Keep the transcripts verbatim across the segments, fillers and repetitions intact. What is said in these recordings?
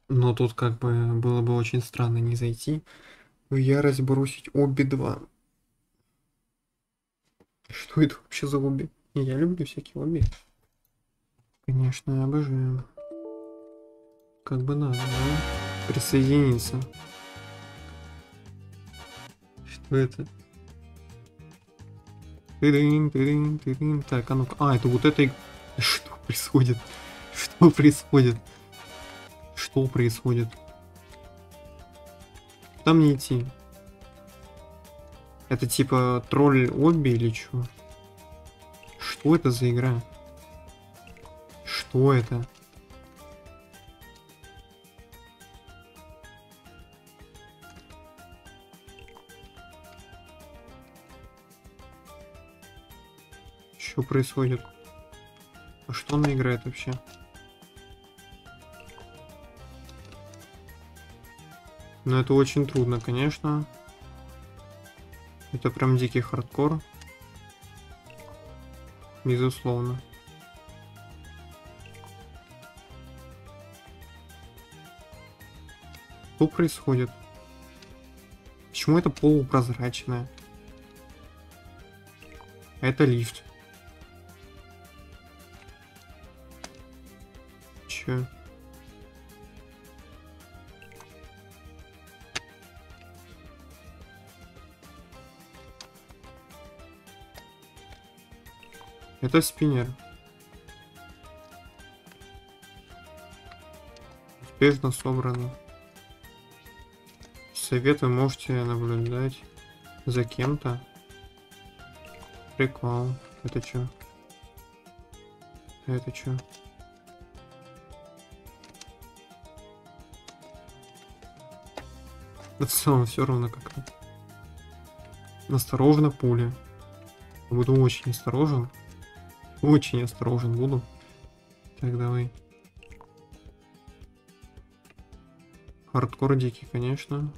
Но тут как бы было бы очень странно не зайти. В ярость бросить обе два. Что это вообще за обе? Я люблю всякие обе. Конечно, я обожаю. Как бы надо, да? Присоединиться. Что это? Тырын, тырын, тырын. Так, а ну-ка. А, это вот это... Что происходит? Что происходит? Что происходит? Куда мне идти? Это типа тролль обби или что? Что это за игра? Что это? Что происходит? А что она играет вообще? Ну это очень трудно, конечно. Это прям дикий хардкор. Безусловно. Что происходит? Почему это полупрозрачное? Это лифт. Че? Это спиннер. Успешно собрано. Совет вы можете наблюдать за кем-то. Прикол. Это что? Это что? Да в целом все равно как-то. Осторожно, пуля. Буду очень осторожен. Очень осторожен буду. Так, давай. Хардкор дикий, конечно.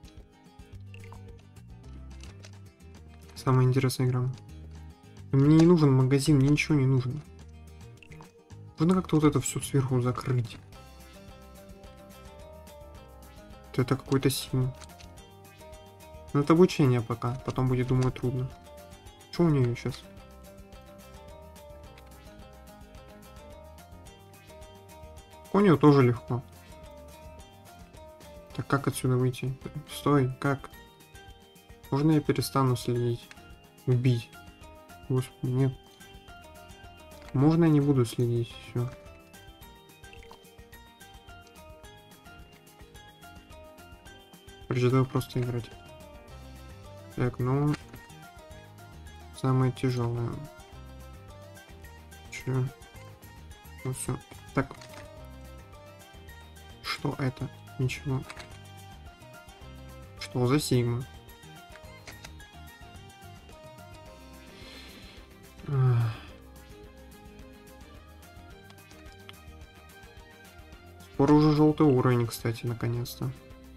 Самая интересная игра. Мне не нужен магазин, мне ничего не нужно. Нужно как-то вот это все сверху закрыть. Вот это какой-то сим. Но это обучение пока. Потом будет, думаю, трудно. Что у нее сейчас? У нее тоже легко. Так как отсюда выйти? Стой, как? Можно я перестану следить? Убить. Господи, нет. Можно я не буду следить? Все. Придется просто играть. Так, ну... Самое тяжелое. Че? Ну все. Так. Что это? Ничего. Что за сигма? Скоро уже желтый уровень, кстати, наконец-то.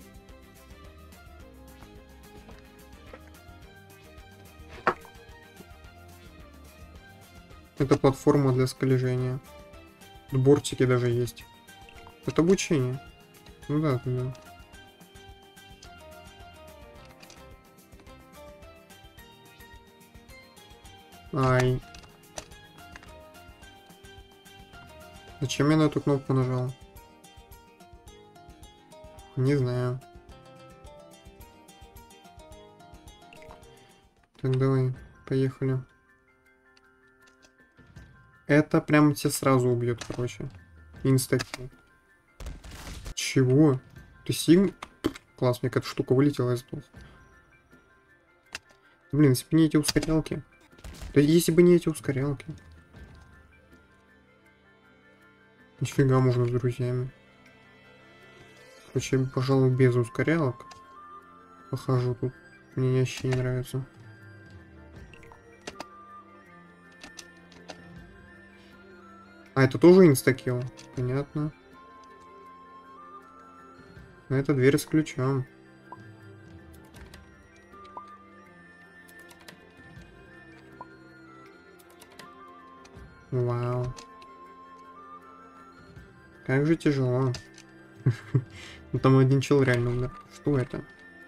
Это платформа для скольжения. Бортики даже есть. Это обучение. Ну да, да. Ай. Зачем я на эту кнопку нажал? Не знаю. Так, давай, поехали. Это прям тебя сразу убьет, короче. Инстакил. Чего? Ты сим? Класс, мне какая-то штука вылетела из дома. Блин, если бы не эти ускорялки. Да если бы не эти ускорялки. Нифига, можно с друзьями. Короче, я, пожалуй, без ускорялок похожу тут. Мне вообще не нравится. А, это тоже инстакил? Понятно. А это дверь с ключом. Вау. Как же тяжело. Ну там один чел реально умер. Что это?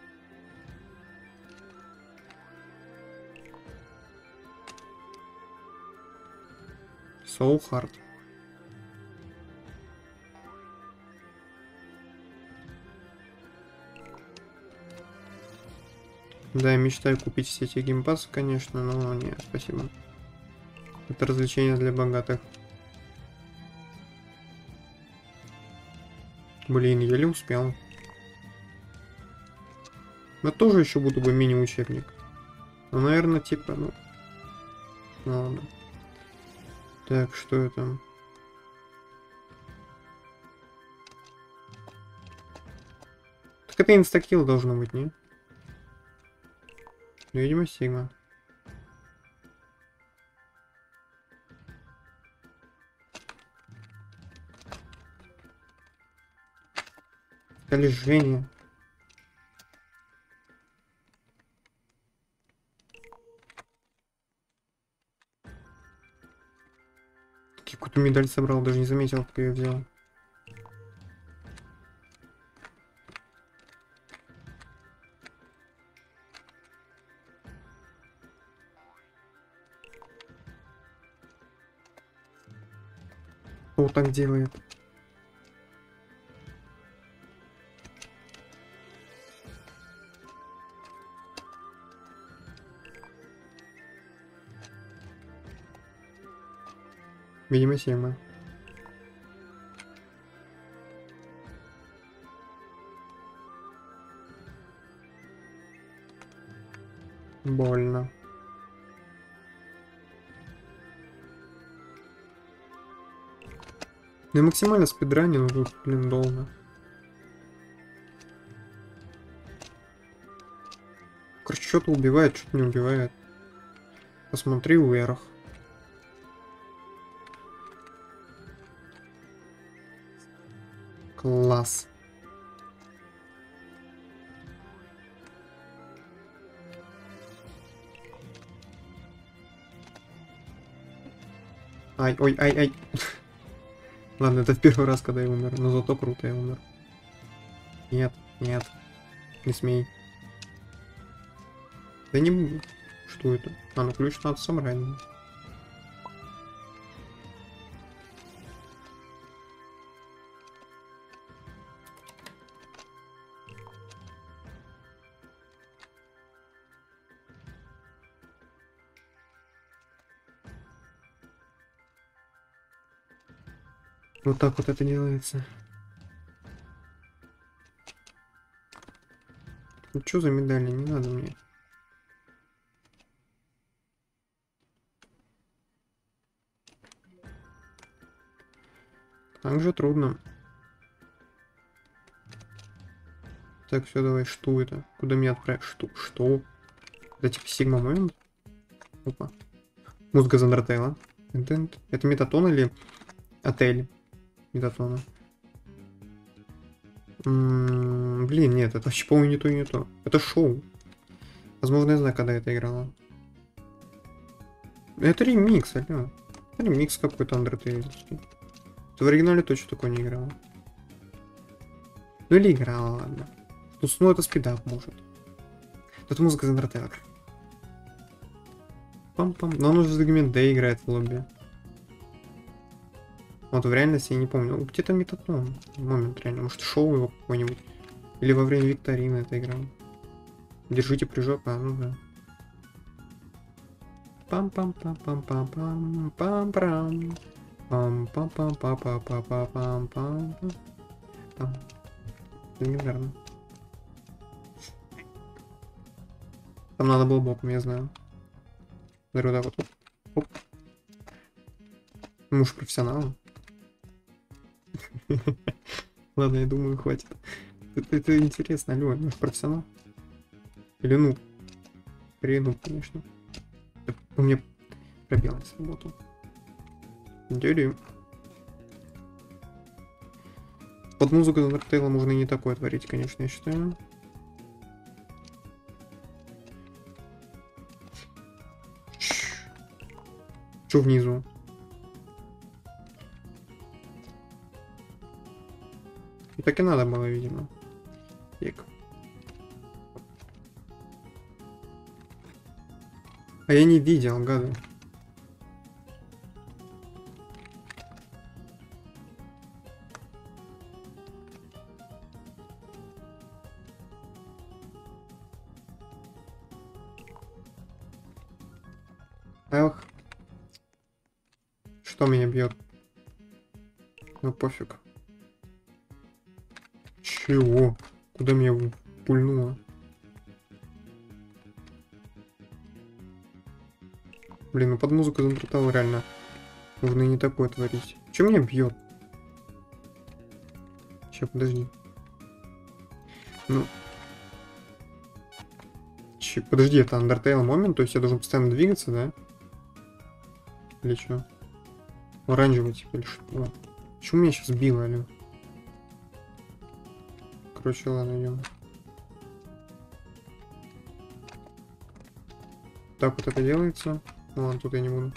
So hard. Да, я мечтаю купить все эти геймпасы, конечно, но нет, спасибо. Это развлечение для богатых. Блин, еле успел. Я тоже еще буду бы мини-учебник. Ну, наверное, типа, ну... Ну ладно. Так, что это? Так это инстакилл должно быть, не? Ну, видимо, Сигма. Коллежение. Какую-то медаль собрал, даже не заметил, как я ее взял. Кто так делает? Видимо, Сигма. Больно. Ну и максимально спидранил, тут, блин, долго. Короче, что-то убивает, что-то не убивает. Посмотри вверх. Класс. Ай, ой, ай, ай. Ладно, это в первый раз, когда я умер, но зато круто я умер. Нет, нет, не смей. Да не буду. Что это? А, ну ключ надо собрать. Вот так вот это делается. Ну что за медали? Не надо мне. Так же трудно. Так, все, давай, что это? Куда меня отправить? Что? Что? Это типа Сигма момент? Опа. Музыка Зандертейла. Это Метатон или отель Метатона? М-м, блин, нет, это вообще, по-моему, не то и не то. Это шоу. Возможно, я знаю, когда это играла. Это ремикс, алё. Это ремикс какой-то андертейльский. Ты в оригинале точно такое не играла. Ну или играла, ладно. Ну, ну это спидап может. Тут музыка из Undertale. Пам-пам. Но он уже сегмент D играет в лобби. Вот в реальности я не помню. Ну, где-то Метатон. Момент реально. Может шоу его какой-нибудь. Или во время викторины это играл. Держите прыжок, а, ну да. Пам-пам-пам-пам-пам-пам. Пам-пам. Пам-пам-пам-пам-пам-пам-пам. Легендарно. Там надо было боком, я знаю. Дарю, да, вот. Оп. Муж профессионал. Ладно, я думаю, хватит. Это, это интересно, алло, муж профессионал? Или ну? Приеду, конечно. У меня пробел не сработал. Дерю. Под музыку Undertale можно и не такое творить, конечно, я считаю. Что внизу? И так и надо было, видимо. Ик. А я не видел, гады. Эх. Что меня бьет? Ну пофиг. Чего? Куда меня пульнуло? Блин, ну под музыку Зандертала реально нужно и не такое творить. Че меня бьет? Че, подожди. Ну. Че, подожди, это Undertale момент, то есть я должен постоянно двигаться, да? Или что? Оранжевый типа или что? Почему меня сейчас било, алё? Короче, ладно, идем. Так вот это делается. Ну ладно, тут я не буду.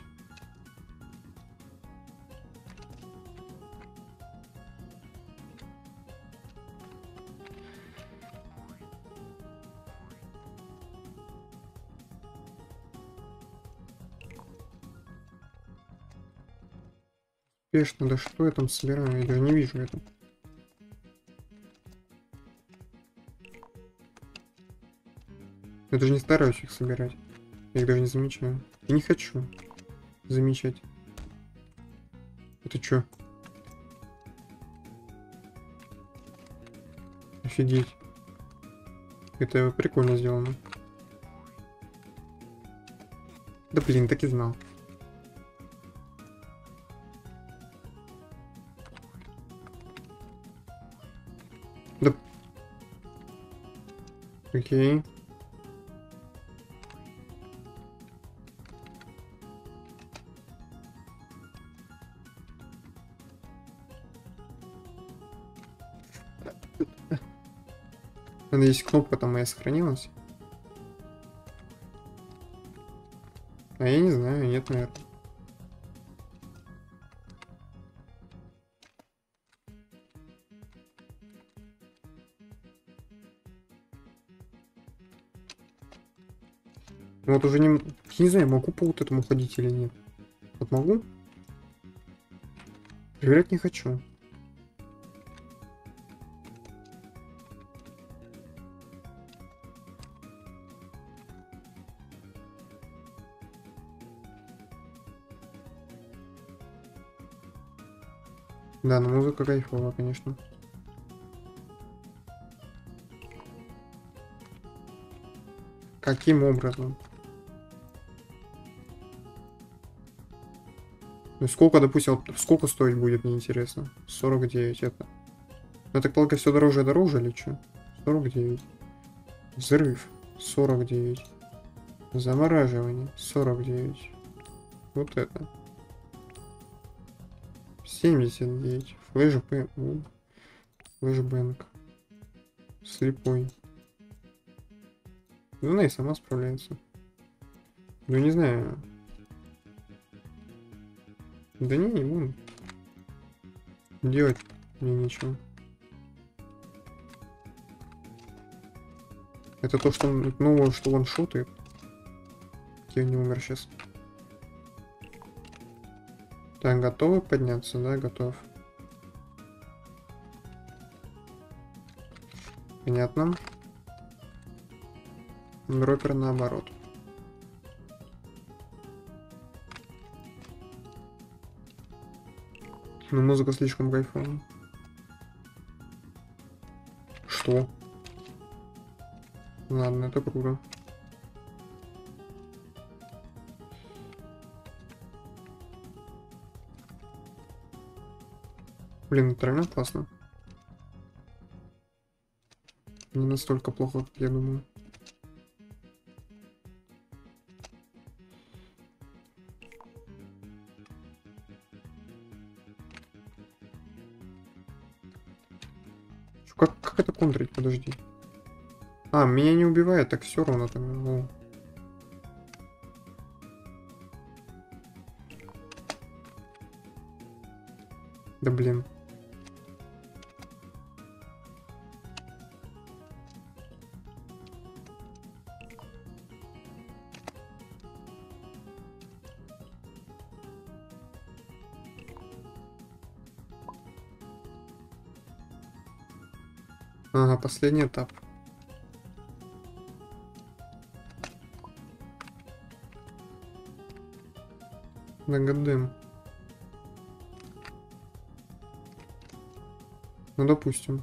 Успешно, да что я там собираю? Я даже не вижу это. Я даже не стараюсь их собирать. Я их даже не замечаю. Я не хочу замечать. Это чё? Офигеть. Это прикольно сделано. Да блин, так и знал. Да. Окей. Надеюсь, кнопка там моя сохранилась. А я не знаю, нет, наверное. Ну вот уже не... Я не знаю, могу по вот этому ходить или нет. Вот могу? Проверять не хочу. Да, но музыка кайфовая, конечно. Каким образом? Ну сколько, допустим, сколько стоить будет, мне интересно? сорок девять это. Я так полагаю, все дороже и дороже или что? сорок девять. Взрыв. сорок девять. Замораживание. сорок девять. Вот это. семьдесят девять. Флэшбэнк. Флэшбэнк. Слепой. Ну, она и сама справляется. Ну, не знаю. Да не, не буду. Делать мне нечего. Это то, что новое, что ваншотает. Я не умер сейчас. Так, готовы подняться? Да, готов. Понятно. Дроппер наоборот. Но музыка слишком кайфовая. Что? Ладно, это круто. Блин, это реально классно. Не настолько плохо, как я думаю. Как, как это контрить? Подожди. А, меня не убивает, так все равно там. О. Да блин. Ага, последний этап. Догодым. Ну, допустим.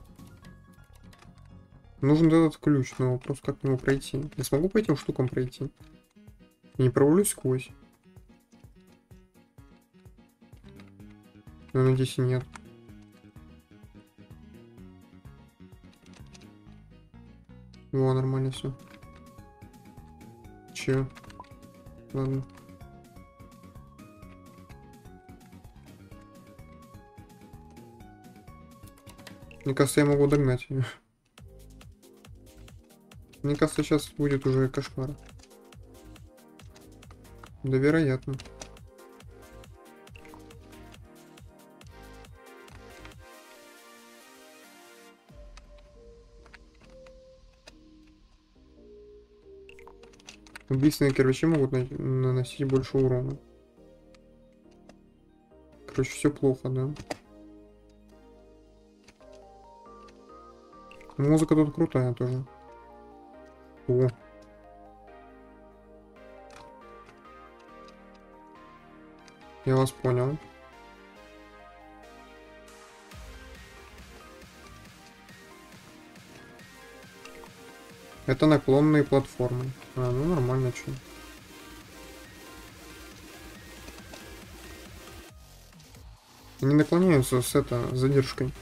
Нужен этот ключ, но вопрос, как его пройти. Я смогу по этим штукам пройти? Я не провалюсь сквозь? Я надеюсь, и нет. Во, нормально все. Че? Ладно. Мне кажется, я могу догнать ее. Мне кажется, сейчас будет уже кошмар. Да, вероятно. Убийственные кирпичи могут на наносить больше урона. Короче, все плохо, да? Музыка тут крутая тоже. О. Я вас понял. Это наклонные платформы. А, ну нормально, что. Они наклоняются с это, с задержкой.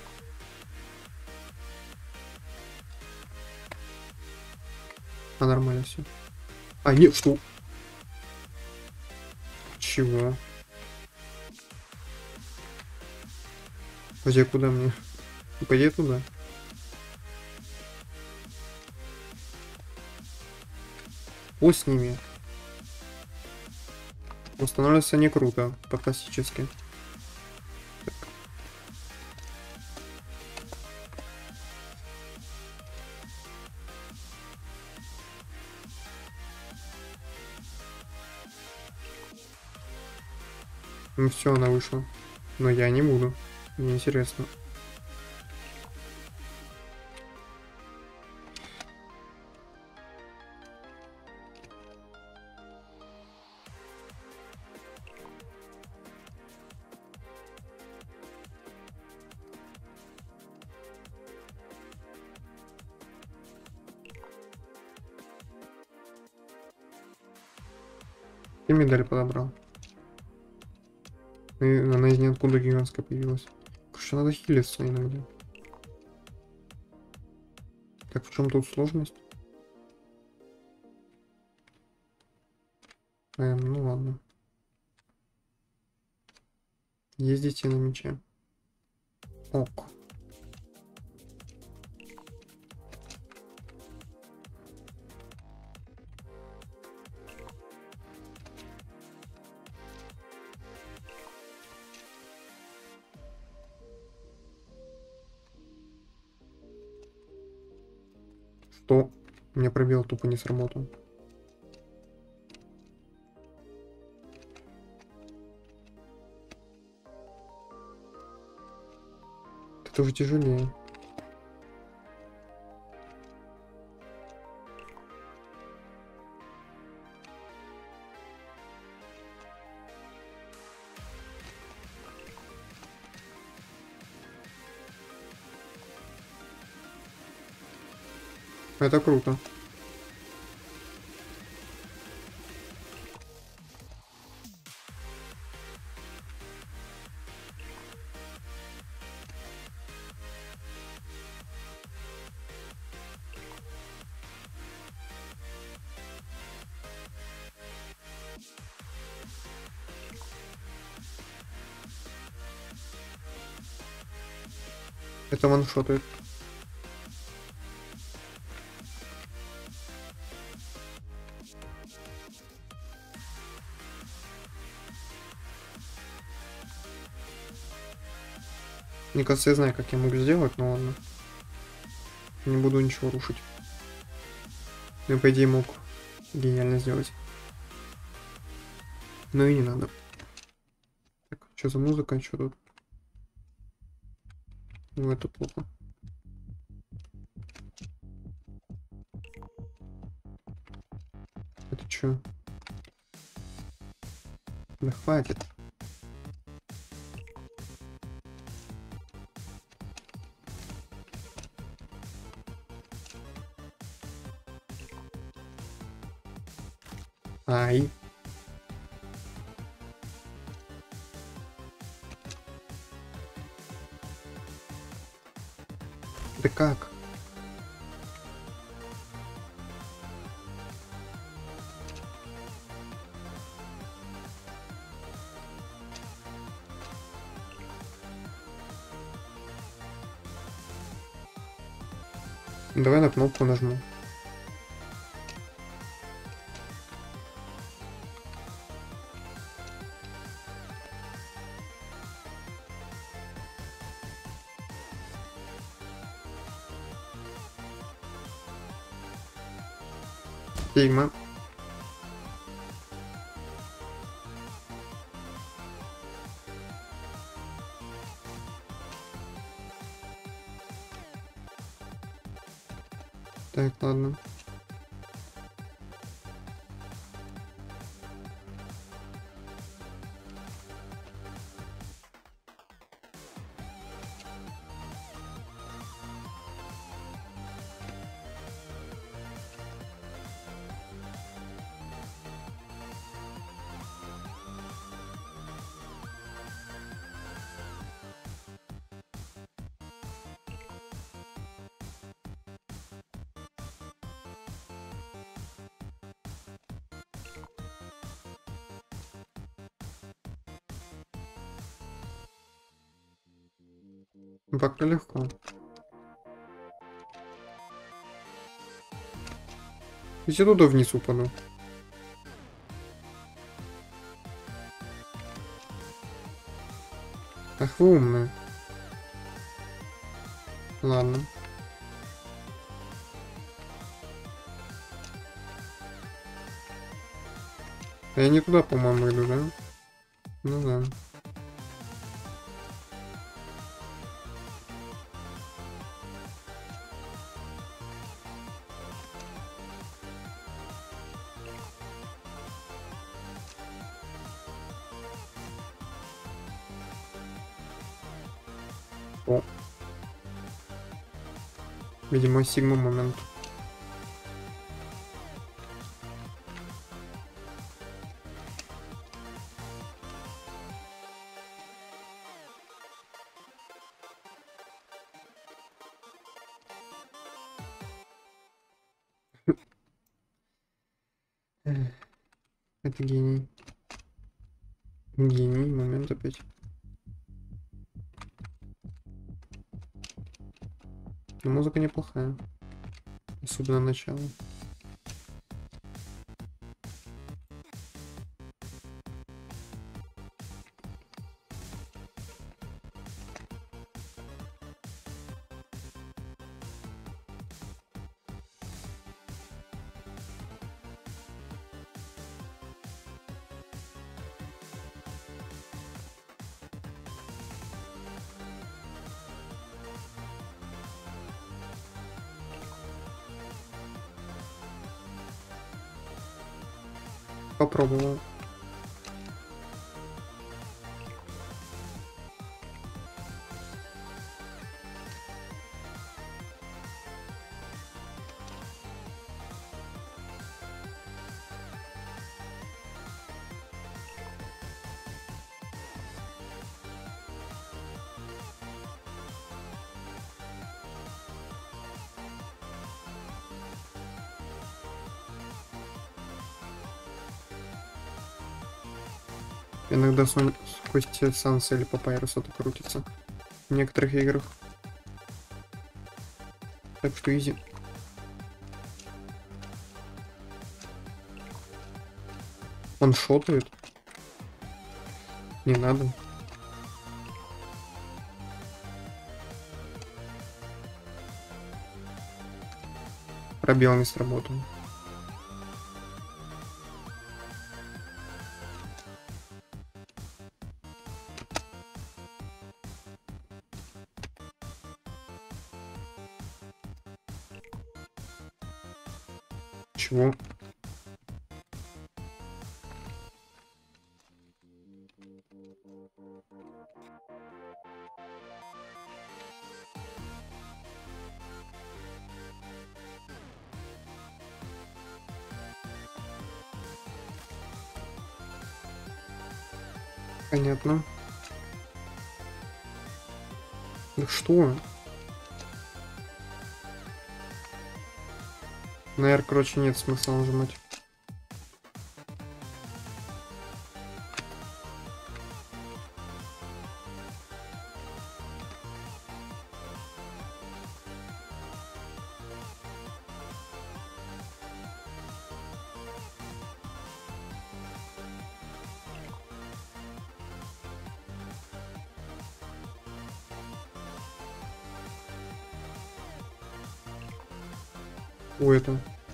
А, нормально все. А, нет, что? Чего? Подожди, а куда мне? Пойди туда. О, с ними. Устанавливается не круто, по-классически. Ну все, она вышла. Но я не буду. Мне интересно. И медаль подобрал. И она из ниоткуда гигантская появилась. Короче, надо хилиться иногда. Так, в чем тут сложность? Эм, ну ладно. Ездите на мече. Ок. Что? У меня пробел тупо не сработал. Это уже тяжелее. Это круто. Это ваншотает. Мне кажется, я знаю, как я могу сделать, но ладно. Не буду ничего рушить. Ну и по идее мог гениально сделать. Но и не надо. Так, что за музыка, что тут? Ну это плохо. чё? Да хватит. Ай. Да как? Давай на кнопку нажму. Сигма. Так, ладно. Пока легко. Если туда вниз упаду. Ах, вы умные. Ладно. Я не туда, по-моему, иду, да? Ну да. О. Видимо, сигма момент. Это гений. Гений момент опять. Но музыка неплохая. Особенно начало. Попробовал. Иногда сон... Кости Санса или Папайруса так крутится. В некоторых играх. Так что изи. Он шотает. Не надо. Пробел не сработал. Чего? Понятно. Да что? На R, короче, нет смысла нажимать. О, это.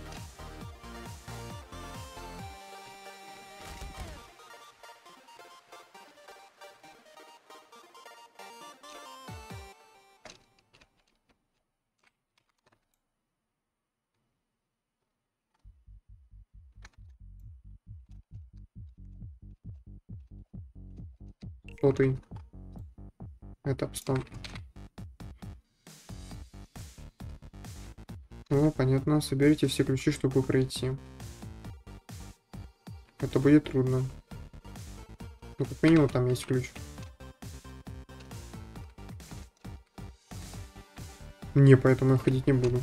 Сотый. Этап сто. О, понятно. Соберите все ключи, чтобы пройти. Это будет трудно. Ну, как минимум, там есть ключ. Не, поэтому я ходить не буду.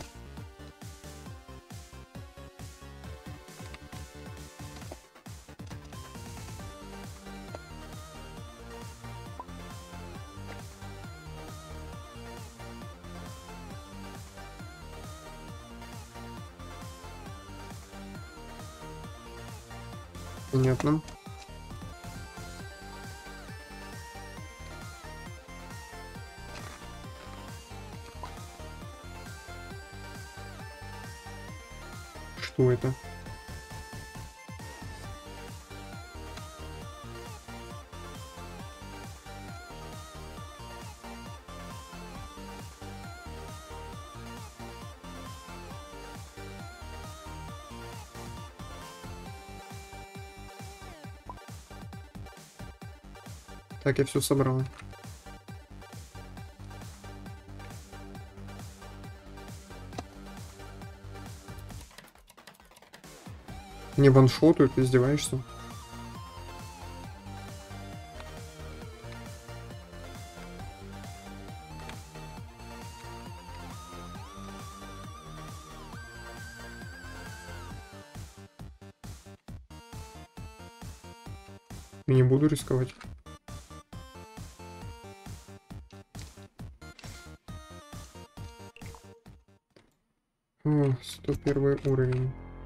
Понятно. Что это? Так, я все собрал. Не ваншотают, ты издеваешься? Я не буду рисковать. О, сто первый уровень.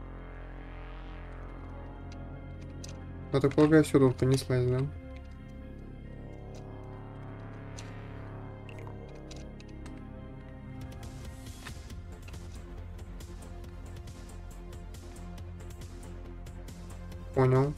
Я так полагаю, все тут понеслась, да? Понял.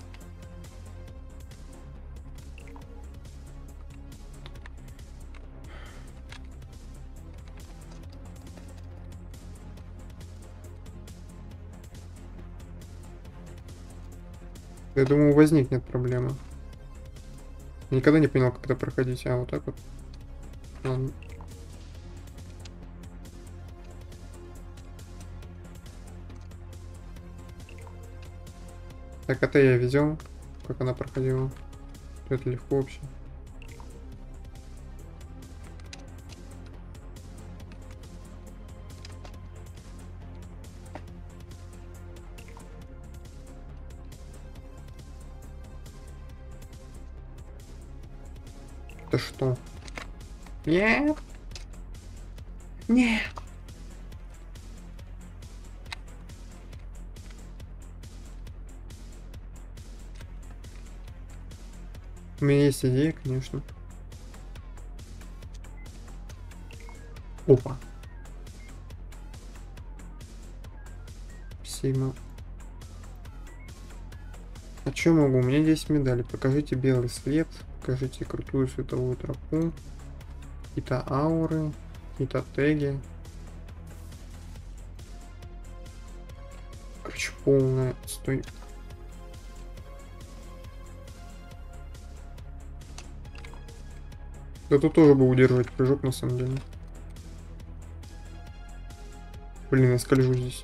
Я думаю, возникнет проблема. Я никогда не понял, как это проходить. А, вот так вот. Ладно. Так, это я видел, как она проходила. Это легко вообще. Это что? Нет. Нет. У меня есть идея, конечно. Опа. Сигма. А что могу? У меня есть медали. Покажите белый след. Покажите крутую световую тропу. Какие-то ауры. Какие-то теги. Короче, полная. Стой. Да тут тоже бы удерживать прыжок на самом деле. Блин, я скольжу здесь.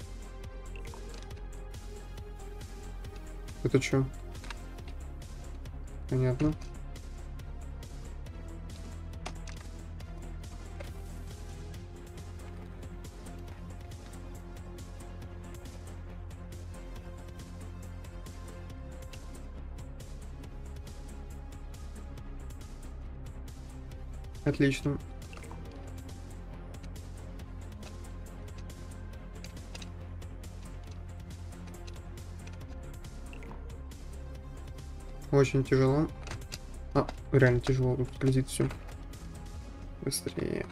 Это что? Понятно. Отлично. Очень тяжело. А, реально тяжело, тут скользит все. Быстрее.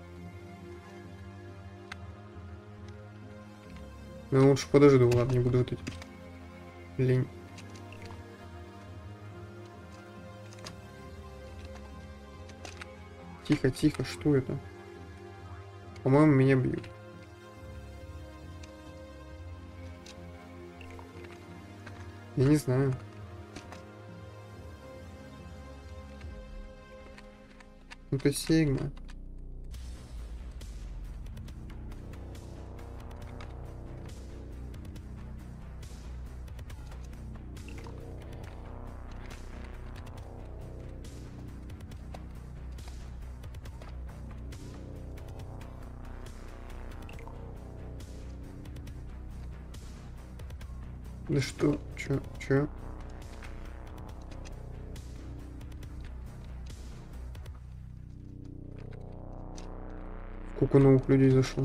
Ну лучше подожду, ладно, не буду вот эти. Лень. Тихо, тихо, что это? По-моему, меня бьют. Я не знаю. Это Сигма. Да что? Чё? Чё? Сколько новых людей зашло?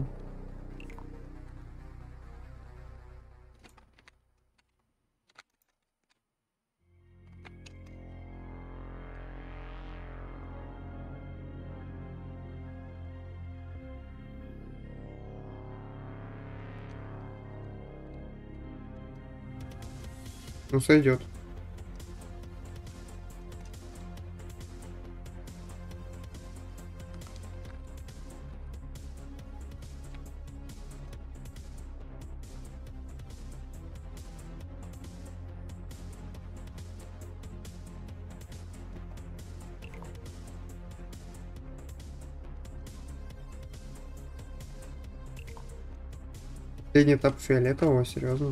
Ну сойдет. Последний этап фиолетового, серьезно?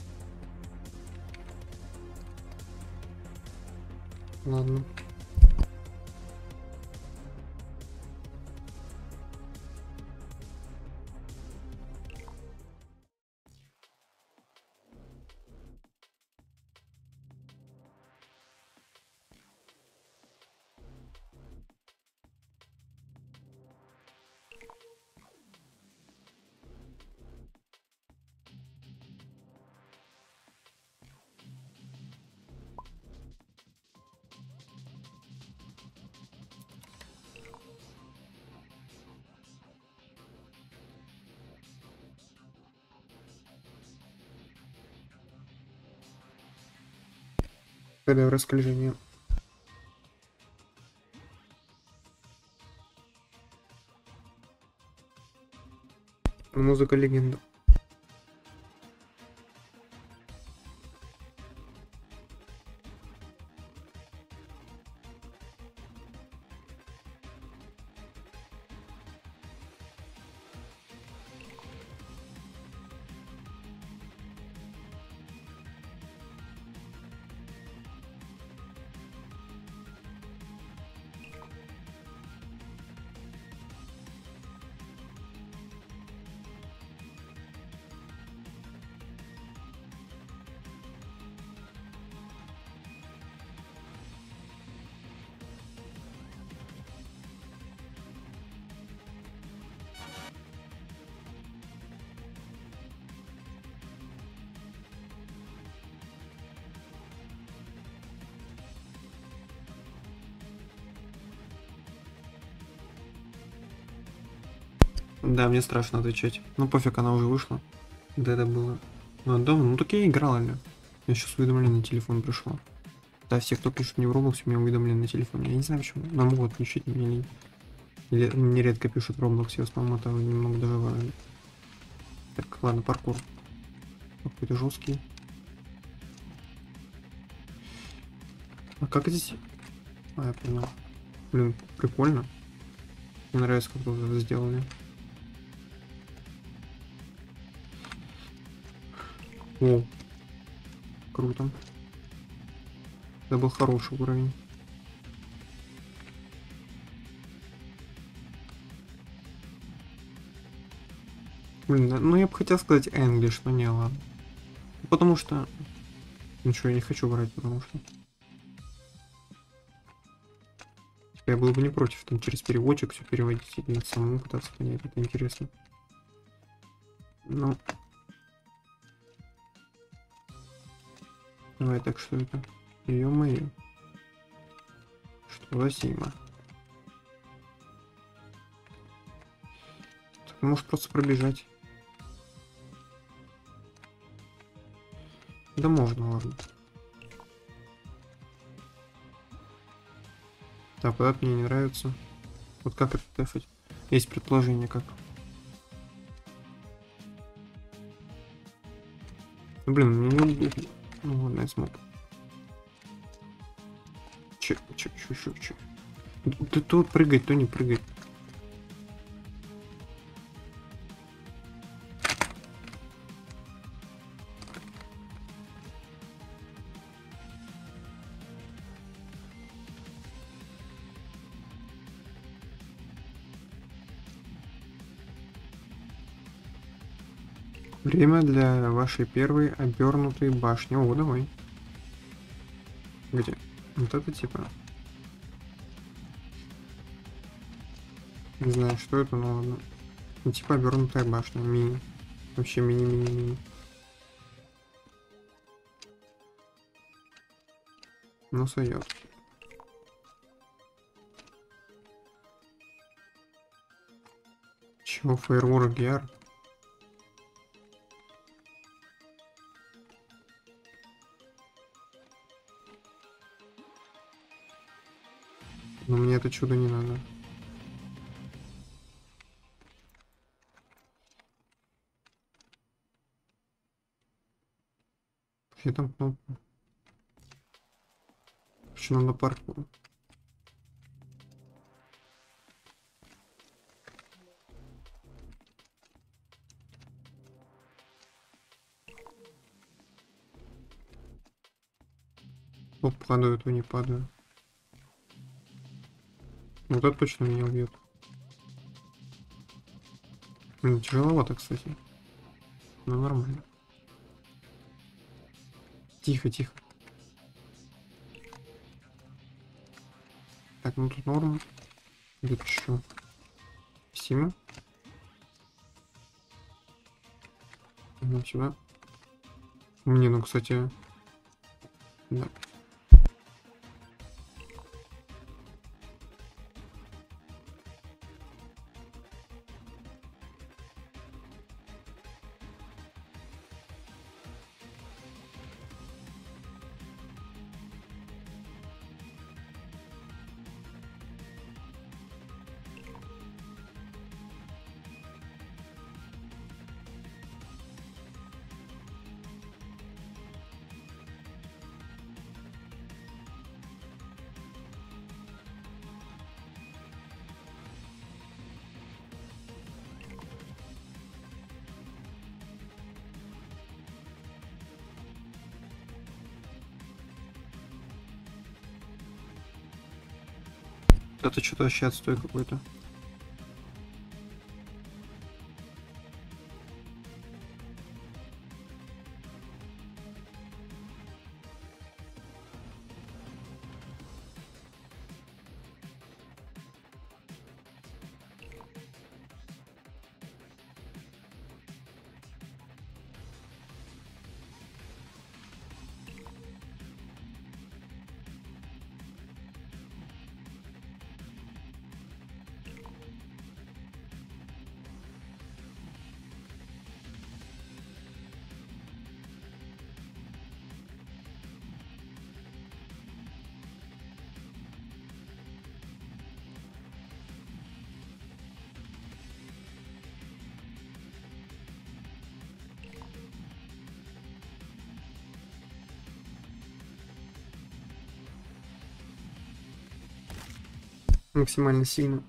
Ладно. Тогда расскольжение. Музыка легенда. Да, мне страшно отвечать. Ну пофиг, она уже вышла. Да, это было. Ну, да, ну так я играл, или? Мне сейчас уведомление на телефон пришло. Да, все, кто пишет мне в Roblox, у меня уведомление на телефоне. Я не знаю почему. Но могут отключить меня или... Или мне редко пишут в Roblox, в основном это немного доживаю. Так, ладно, паркур. Какой-то жесткий. А как здесь? А, я понял. Блин, прикольно. Мне нравится, как вы это сделали. О, круто. Это был хороший уровень. Блин, ну я бы хотел сказать English, но не, ладно. Потому что... Ничего, я не хочу брать, потому что... Я был бы не против там через переводчик все переводить или самому пытаться понять, это интересно. Ну. Давай так, что это? Ё-моё. Что за сима? Так, может просто пробежать. Да можно, ладно. Так, вот это мне не нравится. Вот как это дефать? Есть предположение, как. Ну, блин, мне неудобно. Ну ладно, я смог. Че, че, че, че, че. Ты то прыгать, то не прыгать. Время для вашей первой обернутой башни. О, давай. Где? Вот это типа. Не знаю, что это, но ладно. Ну, типа обернутая башня. Мини. Вообще мини-мини-мини. Ну, сойдет. Чего? Фаерворк Гиар? Но мне это чудо не надо. Где там кнопка? Почему надо парку? Оп, падаю, то не падаю. Вот это точно меня убьет. Блин, тяжеловато, кстати. Но нормально. Тихо, тихо. Так, ну тут норм. Где-то еще. Сима. Ну, сюда. Мне, ну, кстати... Да. Это что-то вообще отстой какой-то. Максимально сильно.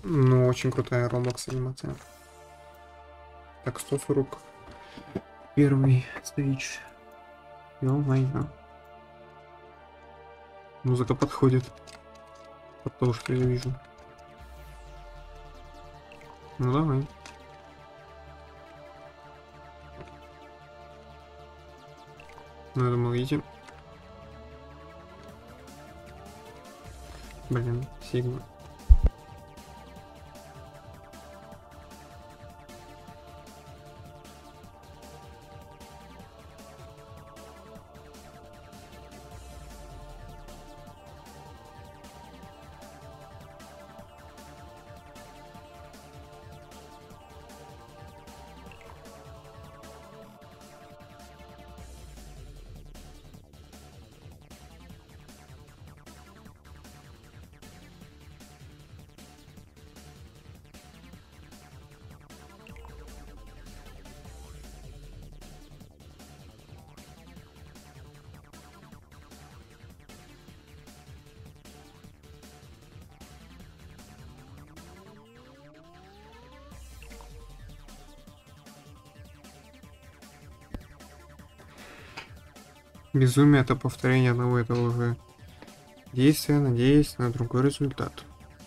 Ну, очень крутая Roblox анимация. Так, сто сорок. Первый стейдж. Ё-моё. Музыка подходит под то, что я вижу. Ну давай. Ну, я думал, идти. Блин, Сигма. Безумие — это повторение одного и того же действия, надеясь на другой результат.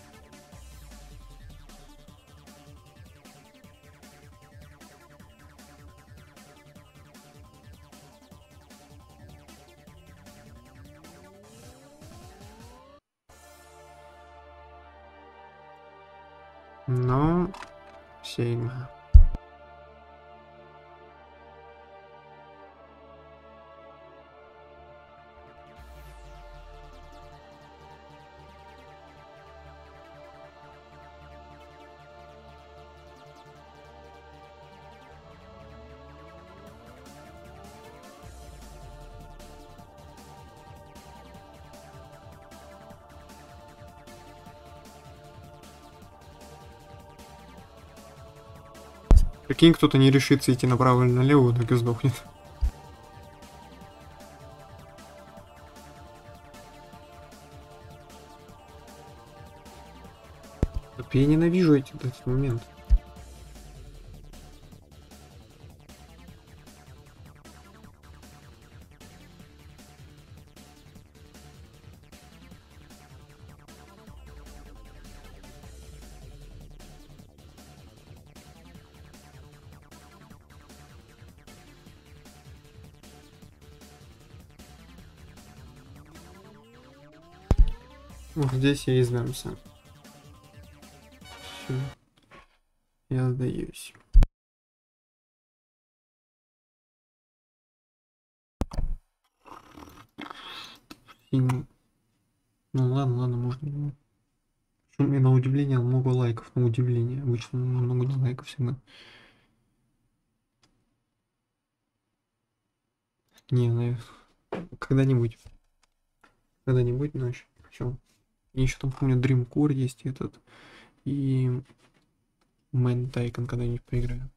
Но Сигма. Прикинь, кто-то не решится идти направо или налево, так и сдохнет. Я ненавижу эти, этот момент. Вот здесь я издамся. Все. Я сдаюсь. Синий. Ну ладно, ладно, можно. У меня на удивление много лайков, на удивление. Обычно много дизлайков всегда. Не, ну, когда-нибудь. Когда-нибудь, но еще. Все. И еще там, помню, Dream Core есть этот. И Мэн Тайкон когда-нибудь поиграю.